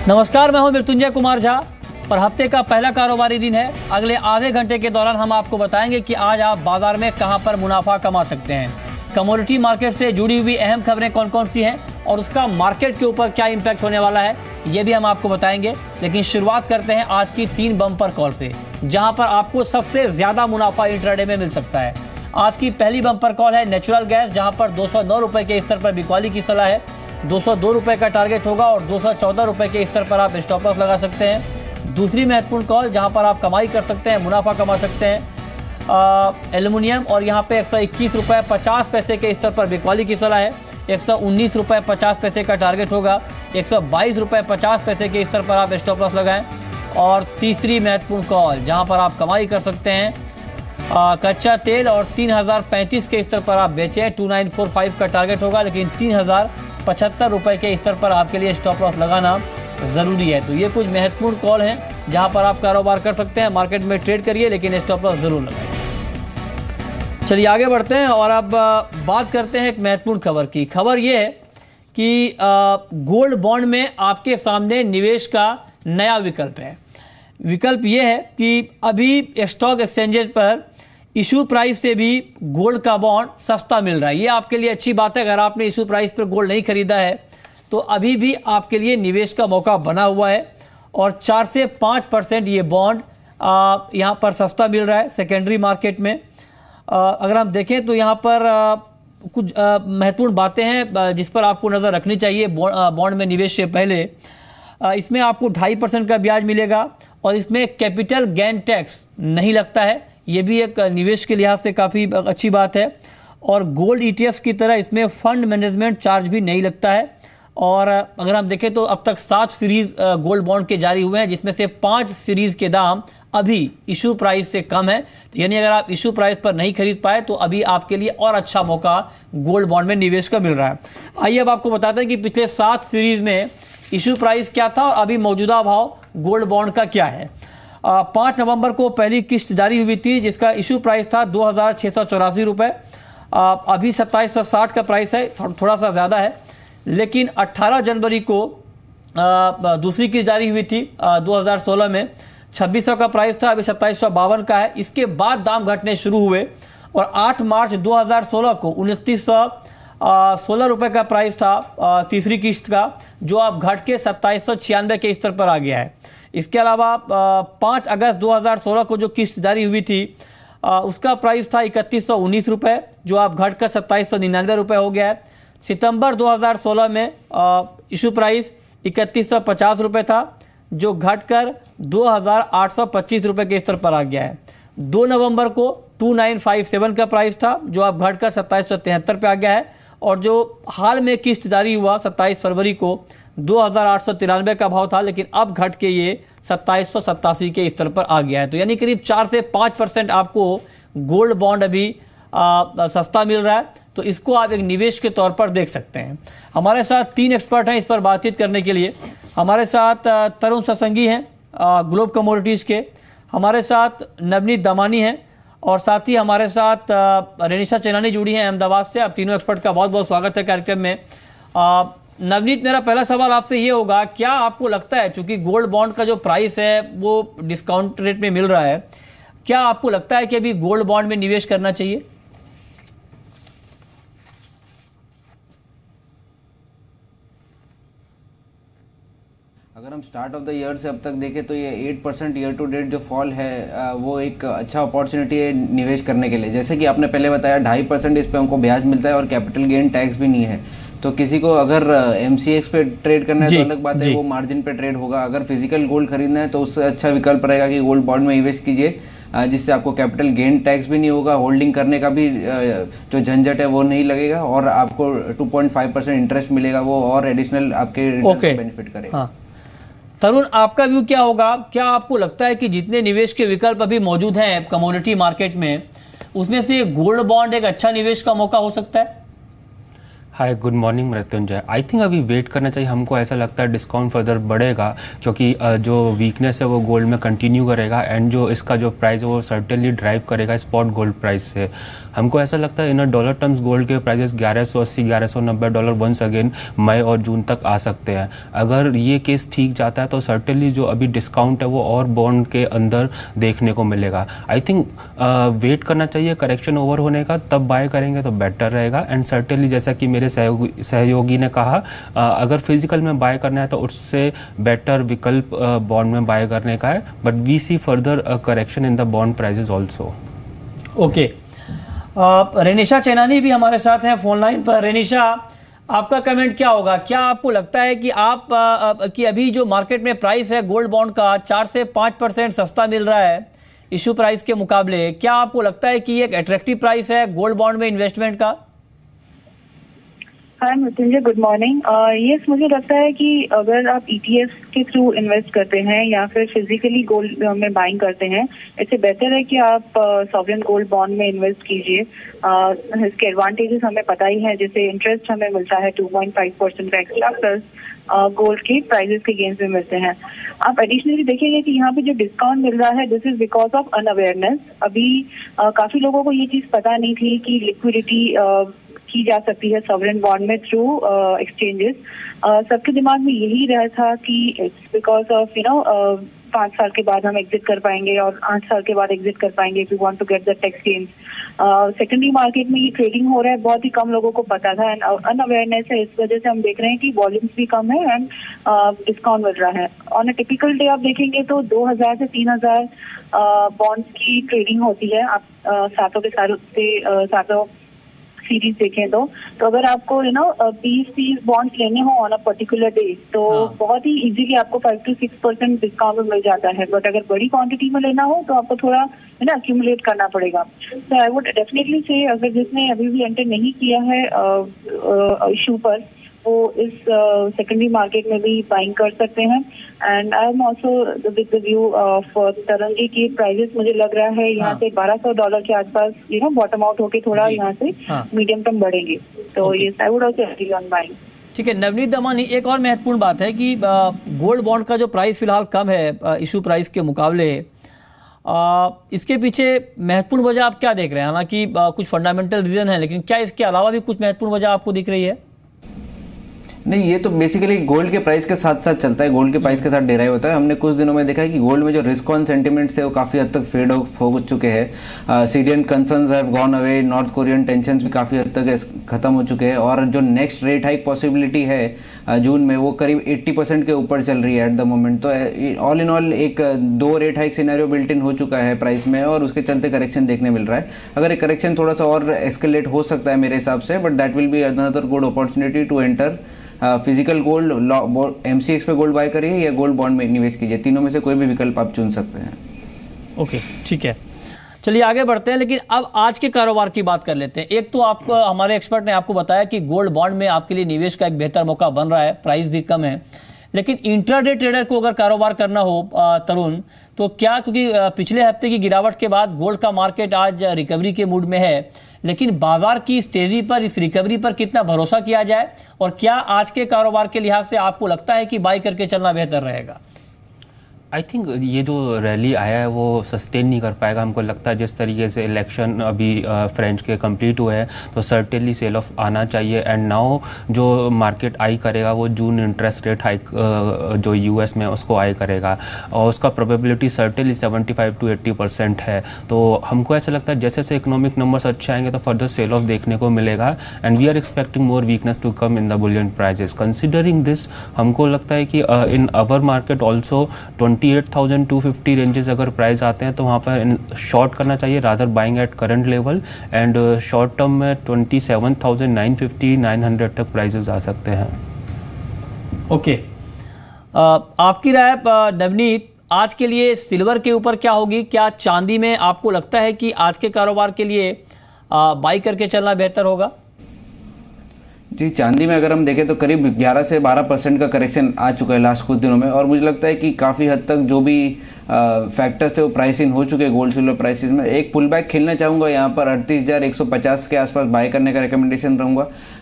नमस्कार, मैं हूं मृत्युंजय कुमार झा और हफ्ते का पहला कारोबारी दिन है। अगले आधे घंटे के दौरान हम आपको बताएंगे कि आज आप बाजार में कहां पर मुनाफा कमा सकते हैं। कमोडिटी मार्केट से जुड़ी हुई अहम खबरें कौन कौन सी हैं और उसका मार्केट के ऊपर क्या इम्पैक्ट होने वाला है, ये भी हम आपको बताएंगे। लेकिन शुरुआत करते हैं आज की 3 बम्पर कॉल से, जहां पर आपको सबसे ज्यादा मुनाफा इंट्राडे में मिल सकता है। आज की पहली बम्पर कॉल है नेचुरल गैस, जहां पर 209 रुपए के स्तर पर बिकवाली की सलाह है। 202 रुपए का टारगेट होगा और 214 रुपए के स्तर पर आप स्टॉप लॉस लगा सकते हैं। दूसरी महत्वपूर्ण कॉल जहां पर आप कमाई कर सकते हैं, मुनाफा कमा सकते हैं, एल्युमिनियम, और यहां पे 121 रुपए 50 पैसे के स्तर पर बिकवाली की सलाह है। 119 रुपए 50 पैसे का टारगेट होगा। 122 रुपए 50 पैसे के स्तर पर आप स्टॉप लॉस लगाएं। और तीसरी महत्वपूर्ण कॉल जहां पर आप कमाई कर सकते हैं, कच्चा तेल, और 3035 के स्तर पर आप बेचें। 2945 का टारगेट होगा, लेकिन 3075 रुपए के स्तर पर आपके लिए स्टॉप लॉस लगाना ज़रूरी है। तो ये कुछ महत्वपूर्ण कॉल हैं जहां पर आप कारोबार कर सकते हैं। मार्केट में ट्रेड करिए, लेकिन स्टॉप लॉस ज़रूर लगाइए। चलिए आगे बढ़ते हैं और अब बात करते हैं एक महत्वपूर्ण खबर की। खबर ये है कि गोल्ड बॉन्ड में आपके सामने निवेश का नया विकल्प है। विकल्प ये है कि अभी स्टॉक एक्सचेंजेस पर इशू प्राइस से भी गोल्ड का बॉन्ड सस्ता मिल रहा है। ये आपके लिए अच्छी बात है। अगर आपने इशू प्राइस पर गोल्ड नहीं खरीदा है तो अभी भी आपके लिए निवेश का मौका बना हुआ है और 4 से 5% ये बॉन्ड यहाँ पर सस्ता मिल रहा है सेकेंडरी मार्केट में। अगर हम देखें तो यहाँ पर कुछ महत्वपूर्ण बातें हैं जिस पर आपको नज़र रखनी चाहिए बॉन्ड में निवेश से पहले। इसमें आपको 2.5% का ब्याज मिलेगा और इसमें कैपिटल गेन टैक्स नहीं लगता है। ये भी एक निवेश के लिहाज से काफ़ी अच्छी बात है। और गोल्ड ETF की तरह इसमें फंड मैनेजमेंट चार्ज भी नहीं लगता है। और अगर हम देखें तो अब तक 7 सीरीज गोल्ड बॉन्ड के जारी हुए हैं, जिसमें से 5 सीरीज के दाम अभी इशू प्राइस से कम है। तो यानी अगर आप इशू प्राइस पर नहीं खरीद पाए तो अभी आपके लिए और अच्छा मौका गोल्ड बॉन्ड में निवेश का मिल रहा है। आइए अब आपको बताते हैं कि पिछले 7 सीरीज में इशू प्राइस क्या था और अभी मौजूदा भाव गोल्ड बॉन्ड का क्या है। 5 नवंबर को पहली किस्त जारी हुई थी, जिसका इशू प्राइस था 2684 रुपये। अभी 2760 का प्राइस है, थोड़ा सा ज़्यादा है। लेकिन 18 जनवरी को दूसरी किस्त जारी हुई थी 2016 में, 2600 का प्राइस था, अभी 2752 का है। इसके बाद दाम घटने शुरू हुए और 8 मार्च 2016 को 2916 रुपये का प्राइस था तीसरी किस्त का, जो अब घट के 2796 के स्तर पर आ गया है। इसके अलावा 5 अगस्त 2016 को जो किस्त जारी हुई थी उसका प्राइस था 3119 रुपये, जो अब घटकर 2799 रुपये हो गया है। सितंबर 2016 में इशू प्राइस 3150 रुपये था, जो घटकर 2825 रुपये के स्तर पर आ गया है। 2 नवंबर को 2957 का प्राइस था, जो अब घटकर 2773 पे आ गया है। और जो हाल में किस्त जारी हुआ 27 फरवरी को 2893 का भाव था, लेकिन अब घट के ये 2787 के स्तर पर आ गया है। तो यानी करीब 4 से 5% आपको गोल्ड बॉन्ड अभी सस्ता मिल रहा है। तो इसको आप एक निवेश के तौर पर देख सकते हैं। हमारे साथ 3 एक्सपर्ट हैं इस पर बातचीत करने के लिए। हमारे साथ तरुण सत्संगी हैं ग्लोब कमोडिटीज़ के, हमारे साथ नवनीत दमानी हैं, और साथ ही हमारे साथ रेनिशा चेनानी जुड़ी हैं अहमदाबाद से। आप तीनों एक्सपर्ट का बहुत बहुत स्वागत है कार्यक्रम में। नवनीत, मेरा पहला सवाल आपसे ये होगा, क्या आपको लगता है, चूंकि गोल्ड बॉन्ड का जो प्राइस है वो डिस्काउंट रेट में मिल रहा है, क्या आपको लगता है कि अभी गोल्ड बॉन्ड में निवेश करना चाहिए? अगर हम स्टार्ट ऑफ द ईयर से अब तक देखें तो ये 8% ईयर टू डेट जो फॉल है वो एक अच्छा अपॉर्चुनिटी है निवेश करने के लिए। जैसे कि आपने पहले बताया 2.5% इस पे हमको ब्याज मिलता है और कैपिटल गेन टैक्स भी नहीं है। तो किसी को अगर MCX पे ट्रेड करना है तो अलग बात है, वो मार्जिन पे ट्रेड होगा। अगर फिजिकल गोल्ड खरीदना है तो उससे अच्छा विकल्प रहेगा कि गोल्ड बॉन्ड में इन्वेस्ट कीजिए, जिससे आपको कैपिटल गेन टैक्स भी नहीं होगा, होल्डिंग करने का भी जो झंझट है वो नहीं लगेगा, और आपको 2.5% इंटरेस्ट मिलेगा, वो और एडिशनल आपके बेनिफिट करेगा। तरुण, आपका व्यू क्या होगा? क्या आपको लगता है कि जितने निवेश के विकल्प अभी मौजूद हैं कमोडिटी मार्केट में, उसमें से गोल्ड बॉन्ड एक अच्छा निवेश का मौका हो सकता है? Hi, good morning Mrityunjay. I think अभी वेट करना चाहिए। हमको ऐसा लगता है डिस्काउंट फर्दर बढ़ेगा क्योंकि जो वीकनेस है वो गोल्ड में कंटिन्यू करेगा एंड जो इसका जो प्राइस है वो सर्टेनली ड्राइव करेगा स्पॉट गोल्ड प्राइस से। हमको ऐसा लगता है इन डॉलर टर्म्स गोल्ड के प्राइसेस 1180 1190 डॉलर वंस अगेन मई और जून तक आ सकते हैं। अगर ये केस ठीक जाता है तो सर्टेनली जो अभी डिस्काउंट है वो और बॉन्ड के अंदर देखने को मिलेगा। आई थिंक वेट करना चाहिए करेक्शन ओवर होने का, तब बाय करेंगे तो बेटर रहेगा। एंड सर्टेनली जैसा कि मेरे सहयोगी ने कहा, अगर फिजिकल में बाय करना है तो उससे बेटर विकल्प बॉन्ड में बाय करने का है, but we see further correction in the bond prices also. Okay, Renisha Chainani भी हमारे साथ हैं फोन लाइन पर। रेनिशा, आपका कमेंट क्या होगा? क्या आपको लगता है कि कि अभी जो मार्केट में प्राइस है गोल्ड बॉन्ड का 4 से 5% सस्ता मिल रहा है इशू प्राइस के मुकाबले, क्या आपको लगता है कि ये एक अट्रैक्टिव प्राइस है गोल्ड बॉन्ड में इन्वेस्टमेंट का? Hi Mrityunjay, good morning. Yes, मुझे लगता है कि अगर आप ईटीएफ के थ्रू इन्वेस्ट करते हैं या फिर फिजिकली गोल्ड में बाइंग करते हैं, इससे बेहतर है कि आप सॉवरेन गोल्ड बॉन्ड में इन्वेस्ट कीजिए। इसके एडवांटेजेस हमें पता ही है, जैसे इंटरेस्ट हमें मिलता है 2.5% का एक्स्ट्रा, प्लस गोल्ड के प्राइजेस के गेन्स भी मिलते हैं। आप एडिशनली देखेंगे कि यहाँ पे जो डिस्काउंट मिल रहा है, this is because of unawareness. अभी काफी लोगों को ये चीज पता नहीं थी कि लिक्विडिटी की जा सकती है सॉवरेन बॉन्ड में थ्रू एक्सचेंजेस। सबके दिमाग में यही रहा था कि इट्स बिकॉज ऑफ 5 साल के बाद हम एग्जिट कर पाएंगे और 8 साल के बाद एग्जिट कर पाएंगे if you want to get the tax gains. Secondary market में ये ट्रेडिंग हो रहा है, बहुत ही कम लोगों को पता था एंड अनअवेयरनेस है। इस वजह से हम देख रहे हैं कि वॉल्यूम्स भी कम है एंड डिस्काउंट मिल रहा है। ऑन अ टिपिकल डे आप देखेंगे तो 2000 से 3000 बॉन्ड्स की ट्रेडिंग होती है। आप सातों सीरीज देखें तो अगर आपको 20-30 बॉन्ड्स लेने हो ऑन अ पर्टिकुलर डे तो बहुत ही इजीली आपको 5 to 6% डिस्काउंट मिल जाता है। बट अगर बड़ी क्वांटिटी में लेना हो तो आपको थोड़ा अक्यूमुलेट करना पड़ेगा। तो आई वुड डेफिनेटली से अगर जिसने अभी भी एंटर नहीं किया है इशू पर, वो इस सेकेंडरी मार्केट में भी बाइंग कर सकते हैं। And I am also with the view of तरंगी की प्राइजेस मुझे लग रहा है यहाँ से $1200 के आसपास बॉटम आउट होके थोड़ा यहाँ से मीडियम टर्म बढ़ेंगे। तो ये I would also agree on buying. ठीक है नवनीत दमानी, एक और महत्वपूर्ण बात है कि गोल्ड बॉन्ड का जो प्राइस फिलहाल कम है इशू प्राइस के मुकाबले, इसके पीछे महत्वपूर्ण वजह आप क्या देख रहे हैं? हालांकि कुछ फंडामेंटल रीजन है, लेकिन क्या इसके अलावा भी कुछ महत्वपूर्ण वजह आपको दिख रही है? नहीं, ये तो बेसिकली गोल्ड के प्राइस के साथ साथ चलता है, गोल्ड के प्राइस के साथ डिराइव होता है। हमने कुछ दिनों में देखा है कि गोल्ड में जो रिस्क ऑन सेंटिमेंट्स है वो काफ़ी हद तक फेड हो चुके हैं। Syrian concerns have gone away, North Korean tensions भी काफ़ी हद तक खत्म हो चुके हैं और जो नेक्स्ट रेट हाइक पॉसिबिलिटी है जून में वो करीब 80% के ऊपर चल रही है एट द मोमेंट। तो ऑल इन ऑल एक 2 rate hike scenario built in हो चुका है प्राइस में और उसके चलते करेक्शन देखने मिल रहा है। अगर एक करेक्शन थोड़ा सा और एस्केलेट हो सकता है मेरे हिसाब से, but that will be another good opportunity to enter physical gold. MCX पे गोल्ड बाय करिए या गोल्ड बॉन्ड में निवेश कीजिए, तीनों में से कोई भी विकल्प आप चुन सकते हैं। ओके, ठीक है, चलिए आगे बढ़ते हैं। लेकिन अब आज के कारोबार की बात कर लेते हैं। एक तो आपको हमारे एक्सपर्ट ने आपको बताया कि गोल्ड बॉन्ड में आपके लिए निवेश का एक बेहतर मौका बन रहा है, प्राइस भी कम है। लेकिन इंट्राडे ट्रेडर को अगर कारोबार करना हो तरुण, तो क्या, क्योंकि पिछले हफ्ते की गिरावट के बाद गोल्ड का मार्केट आज रिकवरी के मूड में है, लेकिन बाजार की इस तेजी पर, इस रिकवरी पर कितना भरोसा किया जाए और क्या आज के कारोबार के लिहाज से आपको लगता है कि बाई करके चलना बेहतर रहेगा? आई थिंक ये जो रैली आया है वो सस्टेन नहीं कर पाएगा। हमको लगता है जिस तरीके से इलेक्शन अभी फ्रेंच के कंप्लीट हुए हैं तो सर्टेनली सेल ऑफ आना चाहिए। एंड नाउ जो मार्केट आई करेगा वो जून इंटरेस्ट रेट हाइक जो यूएस में उसको आई करेगा और उसका प्रोबेबिलिटी सर्टेनली 75 to 80% है। तो हमको ऐसा लगता है जैसे जैसे इकोनॉमिक नंबर्स अच्छे आएंगे तो फर्दर सेल ऑफ देखने को मिलेगा and we are expecting more weakness to come in the bullion prices. Considering this, हमको लगता है कि in our market also 28,250 ranges अगर प्राइस आते हैं तो वहाँ पर शॉर्ट करना चाहिए rather buying at current level. And short term में 27,950-900 तक प्राइसेस आ सकते हैं। ओके, आपकी राय नवनीत आज के लिए सिल्वर के ऊपर क्या होगी? क्या चांदी में आपको लगता है कि आज के कारोबार के लिए बाई करके चलना बेहतर होगा? जी, चांदी में अगर हम देखें तो करीब 11 से 12% का करेक्शन आ चुका है लास्ट कुछ दिनों में और मुझे लगता है कि काफ़ी हद तक जो भी फैक्टर्स थे वो प्राइस इन हो चुके हैं गोल्ड सिल्वर प्राइसेस में। एक पुल बैक खेलना चाहूँगा यहाँ पर 38,150 के आसपास बाय करने का रिकमेंडेशन रहूँगा।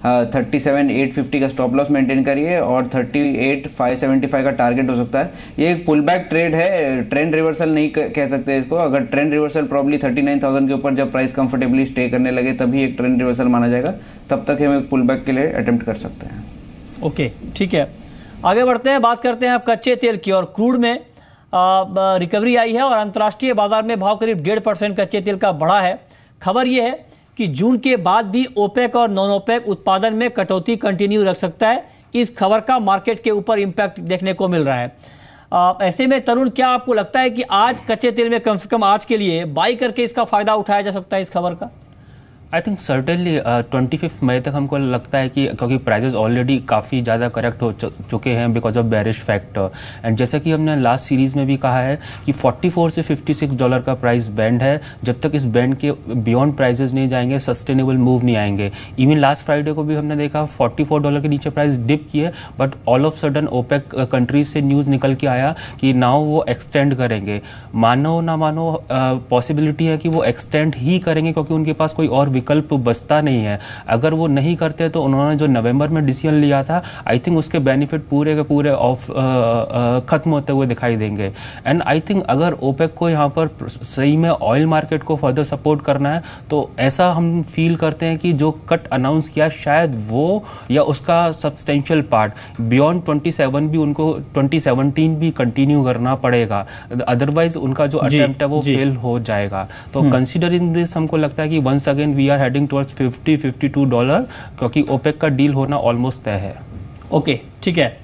37,850 का स्टॉप लॉस मेंटेन करिए और 38,575 का टारगेट हो सकता है। ये एक पुल बैक ट्रेड है, ट्रेंड रिवर्सल नहीं कह सकते इसको। अगर ट्रेंड रिवर्सल प्रॉब्ली 39,000 के ऊपर जब प्राइस कंफर्टेबली स्टे करने लगे तभी एक ट्रेंड रिवर्सल माना जाएगा, तब तक हम एक पुल बैक के लिए अटेम्प्ट कर सकते हैं। ओके, ठीक है, आगे बढ़ते हैं, बात करते हैं अब कच्चे तेल की। और क्रूड में रिकवरी आई है और अंतर्राष्ट्रीय बाजार में भाव करीब 1.5% कच्चे तेल का बढ़ा है। खबर यह है कि जून के बाद भी ओपेक और नॉन ओपेक उत्पादन में कटौती कंटिन्यू रख सकता है। इस खबर का मार्केट के ऊपर इम्पैक्ट देखने को मिल रहा है। ऐसे में तरुण, क्या आपको लगता है कि आज कच्चे तेल में कम से कम आज के लिए बाई करके इसका फायदा उठाया जा सकता है इस खबर का? आई थिंक सर्टेनली 25 मई तक हमको लगता है कि क्योंकि प्राइजेस ऑलरेडी काफ़ी ज़्यादा करेक्ट हो चुके हैं because of bearish factor. And जैसा कि हमने लास्ट सीरीज़ में भी कहा है कि 44 से $56 का प्राइस बैंड है। जब तक इस बैंड के बियॉन्ड प्राइजेस नहीं जाएंगे सस्टेनेबल मूव नहीं आएंगे। इवन लास्ट फ्राइडे को भी हमने देखा $44 के नीचे प्राइस डिप किए, but all of sudden OPEC countries से न्यूज़ निकल के आया कि नाउ वो एक्सटेंड करेंगे। मानो ना मानो पॉसिबिलिटी है कि वो एक्सटेंड ही करेंगे क्योंकि उनके पास कोई और विकल्प बचता नहीं है। अगर वो नहीं करते तो उन्होंने जो नवंबर में डिसीजन लिया था, आई थिंक उसके बेनिफिट पूरे के पूरे ऑफ खत्म होते हुए दिखाई देंगे। एंड आई थिंक अगर ओपेक को यहाँ पर सही में ऑयल मार्केट को फर्दर सपोर्ट करना है तो ऐसा हम फील करते हैं कि जो कट अनाउंस किया शायद वो या उसका सब्सटेंशियल पार्ट बियॉन्ड 27 भी उनको 2017 भी कंटिन्यू करना पड़ेगा, अदरवाइज उनका जो अटेम्प्ट है वो फेल हो जाएगा। तो कंसिडरिंग दिस हमको लगता है कि once again we are heading towards $50-52 क्योंकि ओपेक का डील होना ऑलमोस्ट तय है। ओके, ठीक है।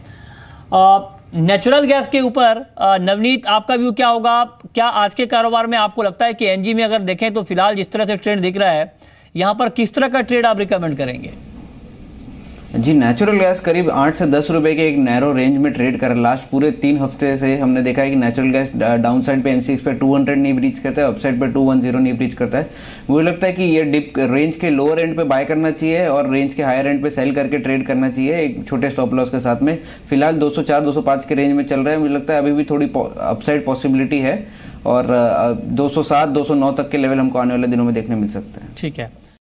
नेचुरल गैस के ऊपर नवनीत, आपका व्यू क्या होगा? क्या आज के कारोबार में आपको लगता है कि एनजी में अगर देखें तो फिलहाल जिस तरह से ट्रेंड दिख रहा है, यहाँ पर किस तरह का ट्रेड आप रिकमेंड करेंगे? जी, नेचुरल गैस करीब 8 से 10 रुपए के एक नैरो रेंज में ट्रेड कर लास्ट पूरे 3 हफ्ते से हमने देखा है कि नेचुरल गैस डाउन साइड पे एमसीएक्स पे 200 नहीं ब्रीच करता है, अपसाइड पे 210 नहीं ब्रीच करता है। मुझे लगता है कि ये डिप रेंज के लोअर एंड पे बाय करना चाहिए और रेंज के हायर एंड पे सेल करके ट्रेड करना चाहिए एक छोटे स्टॉप लॉस के साथ में। फिलहाल 204-205 के रेंज में चल रहा है, मुझे लगता है अभी भी थोड़ी अपसाइड पॉसिबिलिटी है और 207-209 तक के लेवल हमको आने वाले दिनों में देखने मिल सकते हैं। ठीक है।